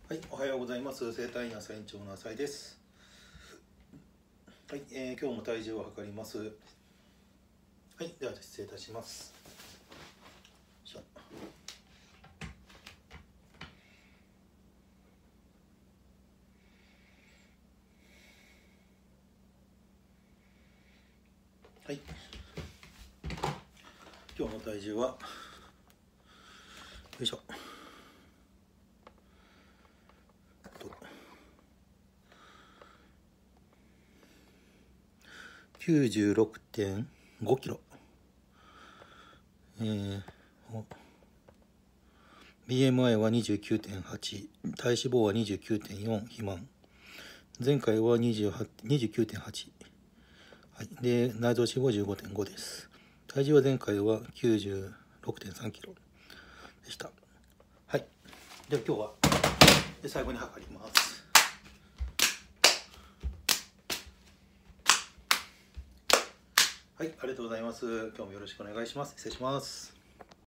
はい、おはようございます。生体院朝院長の浅井です。はい、今日も体重を測ります。はい、では失礼いたします。はい、今日の体重はよいしょ。96.5 キロ。BMI は 29.8、体脂肪は 29.4、肥満。前回は 29.8。はい、で、内臓脂肪 15.5 です。体重は前回は 96.3 キロでした。はい。では今日は最後に測ります。はい、ありがとうございます。今日もよろしくお願いします。失礼します。